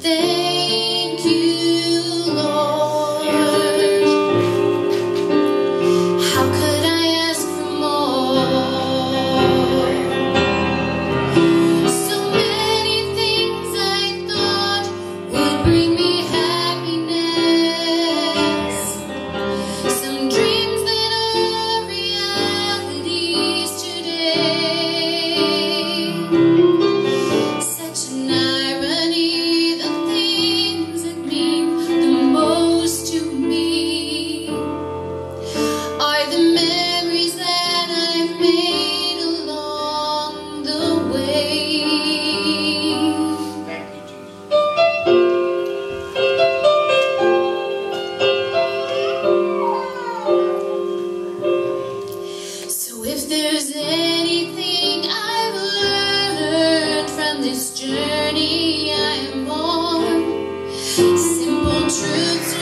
Thank you, Lord. How could I ask for more? So many things I thought would bring me happiness, some dreams that are realities today. Such an irony, the things that mean the most to me are the memories that I've made along the way. So if there's anything I've learned from this journey I am on, simple truths